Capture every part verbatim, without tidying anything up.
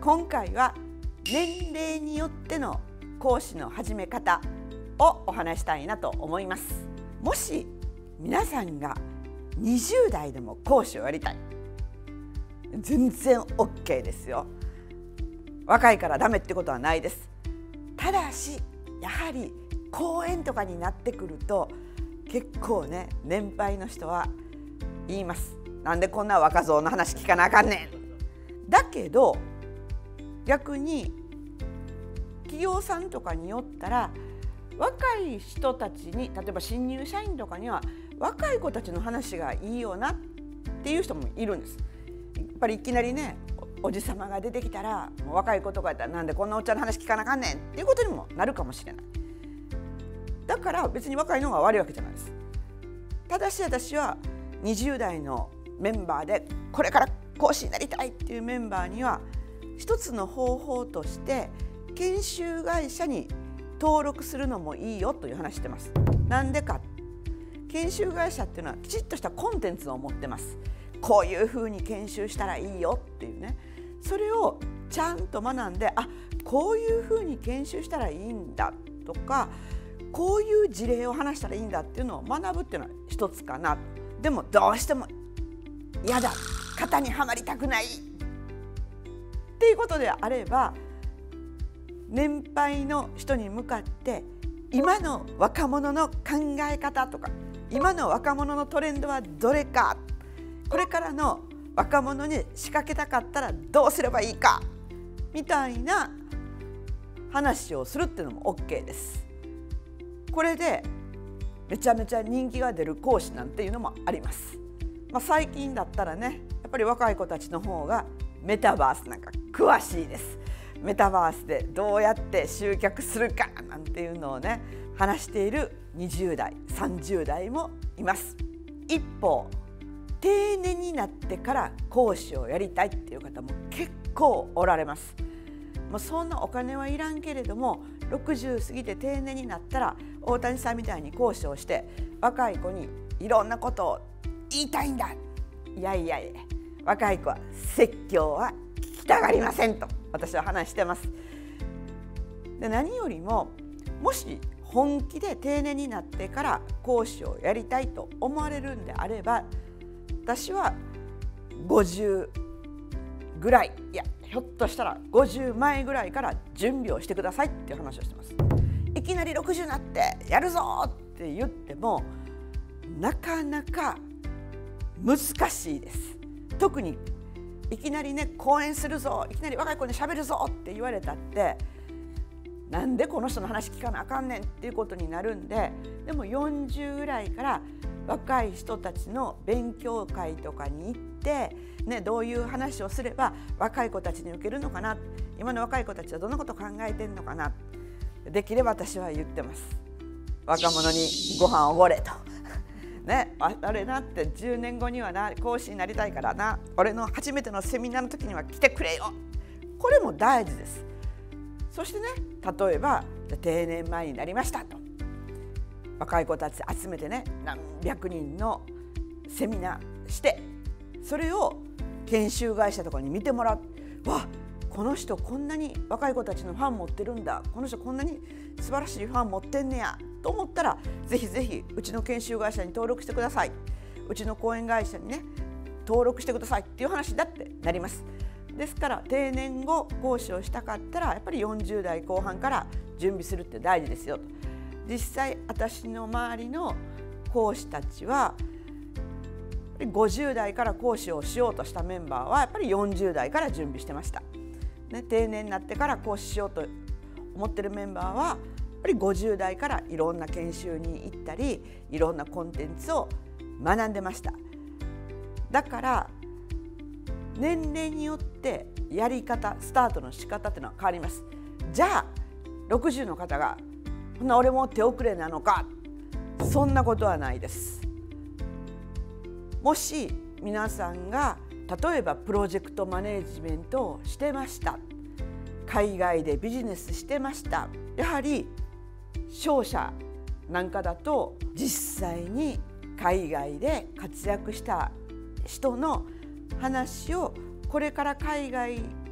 今回は年齢によっての講師の始め方をお話したいなと思います。もし皆さんがにじゅう代でも講師をやりたい、全然 オーケー ですよ。若いからダメってことはないです。ただしやはり講演とかになってくると結構ね、年配の人は言います。なんでこんな若造の話聞かなあかんねん。だけど逆に企業さんとかによったら若い人たちに、例えば新入社員とかには若い子たちの話がいいよなっていう人もいるんです。やっぱりいきなりね、おじさまが出てきたらもう若い子とかやったらなんでこんなおっちゃんの話聞かなあかんねんっていうことにもなるかもしれない。だから別に若いのが悪いわけじゃないです。ただし私はにじゅう代のメンバーでこれから講師になりたいっていうメンバーには一つの方法として研修会社に登録するのもいいよという話してます。なんでか、研修会社っていうのはきちっとしたコンテンツを持ってます。こういうふうに研修したらいいよっていうね、それをちゃんと学んで、あ、こういうふうに研修したらいいんだとか、こういう事例を話したらいいんだっていうのを学ぶっていうのは一つかな。でもどうしても嫌だ、型にはまりたくないっていうことであれば、年配の人に向かって今の若者の考え方とか、今の若者のトレンドはどれか、これからの若者に仕掛けたかったらどうすればいいかみたいな話をするっていうのも オーケー です。これでめちゃめちゃ人気が出る講師なんていうのもあります。まあ、最近だったらね、やっぱり若い子たちの方がメタバースなんか詳しいです。メタバースでどうやって集客するかなんていうのをね、話しているにじゅう代、さんじゅう代もいます。一方、定年になってから講師をやりたいっていう方も結構おられます。もうそんなお金はいらんけれども、ろくじゅう過ぎて定年になったら大谷さんみたいに講師をして若い子にいろんなことを言いたいんだ。いやいやいや、若い子は説教は聞きたがりませんと私は話してます。で、何よりももし本気で定年になってから講師をやりたいと思われるんであれば、私はごじゅうぐらい、いやひょっとしたらごじゅうまえぐらいから準備をしてくださいっていう話をしてます。いきなりろくじゅうになってやるぞって言ってもなかなか難しいです。特にいきなりね、講演するぞ、いきなり若い子にしゃべるぞって言われたって、なんでこの人の話聞かなあかんねんっていうことになるんで、でもよんじゅうぐらいから若い人たちの勉強会とかに行って、ね、どういう話をすれば若い子たちに受けるのかな、今の若い子たちはどんなことを考えてんのかな、できれば私は言ってます。若者にご飯おごれとね、あれなってじゅうねんごにはな講師になりたいからな、俺の初めてのセミナーの時には来てくれよ、これも大事です。そしてね、例えば定年前になりましたと、若い子たち集めてね、何百人のセミナーして、それを研修会社とかに見てもらう。わ、この人こんなに若い子たちのファン持ってるんだ、この人こんなに素晴らしいファン持ってんねやと思ったら、ぜひぜひうちの研修会社に登録してください、うちの講演会社にね登録してくださいっていう話だってなります。ですから定年後講師をしたかったらやっぱりよんじゅう代後半から準備するって大事ですよと。実際私の周りの講師たちはごじゅう代から講師をしようとしたメンバーはやっぱりよんじゅう代から準備してました、ね、定年になってから講師しようと思ってるメンバーはやっぱりごじゅう代からいろんな研修に行ったり、いろんなコンテンツを学んでました。だから年齢によってやり方、スタートの仕方っていうのは変わります。じゃあろくじゅうの方が「ほな俺も手遅れなのか」、そんなことはないです。もし皆さんが例えばプロジェクトマネジメントをしてました、海外でビジネスしてました、やはり商社なんかだと実際に海外で活躍した人の話をこれから海外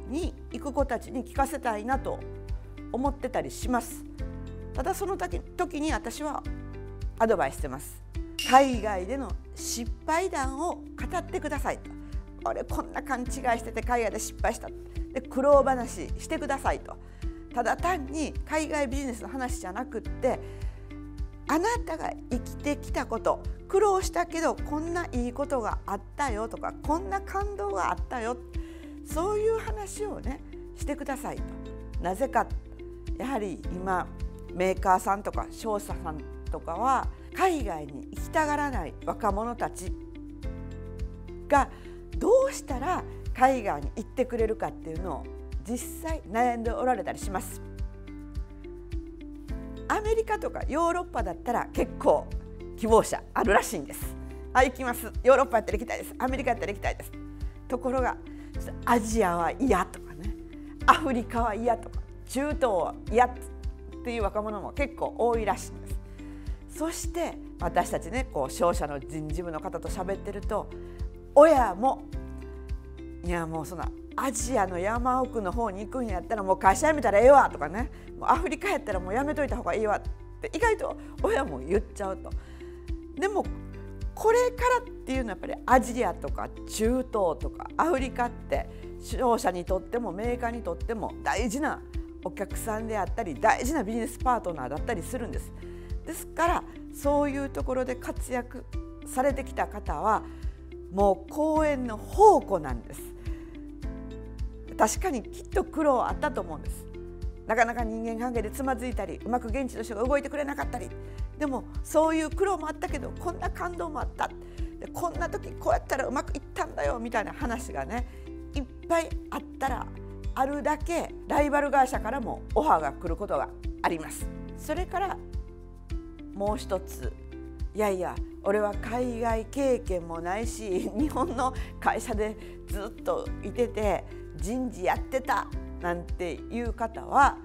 に行く子たちに聞かせたいなと思ってたりします。ただその時に私はアドバイスしてます。海外での失敗談を語ってくださいと。俺こんな勘違いしてて海外で失敗したで苦労話してくださいと。ただ単に海外ビジネスの話じゃなくって、あなたが生きてきたこと、苦労したけどこんないいことがあったよとか、こんな感動があったよ、そういう話をねしてくださいと。なぜか、やはり今メーカーさんとか商社さんとかは海外に行きたがらない若者たちがどうしたら海外に行ってくれるかっていうのを実際悩んでおられたりします。アメリカとかヨーロッパだったら結構希望者あるらしいんです。あ、行きます。ヨーロッパやったら行きたいです。アメリカやったら行きたいです。ところがアジアは嫌とかね、アフリカは嫌とか、中東は嫌っていう若者も結構多いらしいんです。そして私たちね、こう商社の人事部の方と喋ってると、親もいやもうそんなアジアの山奥の方に行くんやったらもう会社辞めたらええわとかね、もうアフリカやったらもう辞めといた方がいいわって意外と親も言っちゃうと。でもこれからっていうのはやっぱりアジアとか中東とかアフリカって商社にとってもメーカーにとっても大事なお客さんであったり大事なビジネスパートナーだったりするんです。ですからそういうところで活躍されてきた方はもう講演の宝庫なんです。確かにきっと苦労あったと思うんです。なかなか人間関係でつまずいたり、うまく現地の人が動いてくれなかったり、でもそういう苦労もあったけどこんな感動もあった、でこんな時こうやったらうまくいったんだよみたいな話がねいっぱいあったらあるだけライバル会社からもオファーが来ることがあります。それからもう一つ、いやいや俺は海外経験もないし日本の会社でずっといてて人事やってたなんていう方は、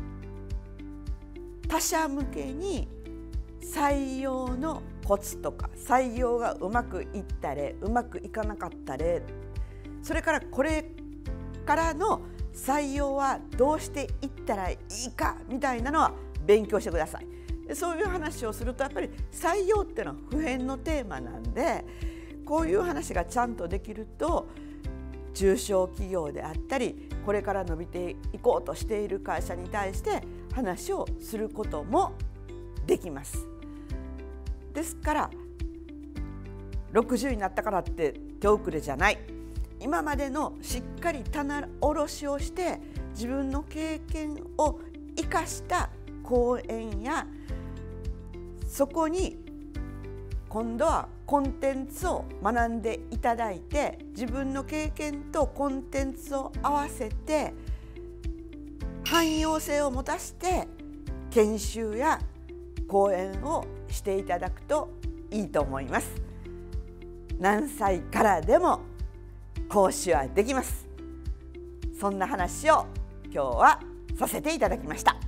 他社向けに採用のコツとか採用がうまくいった例うまくいかなかった例、それからこれからの採用はどうしていったらいいかみたいなのは勉強してください。そういう話をするとやっぱり採用っていうのは普遍のテーマなんで、こういう話がちゃんとできると中小企業であったりこれから伸びていこうとしている会社に対して話をすることもできます。ですからろくじゅうになったからって手遅れじゃない。今までのしっかり棚卸しをして自分の経験を生かした講演や、そこに今度はコンテンツを学んでいただいて、自分の経験とコンテンツを合わせて汎用性を持たせて研修や講演をしていただくといいと思います。何歳からでも講師はできます。そんな話を今日はさせていただきました。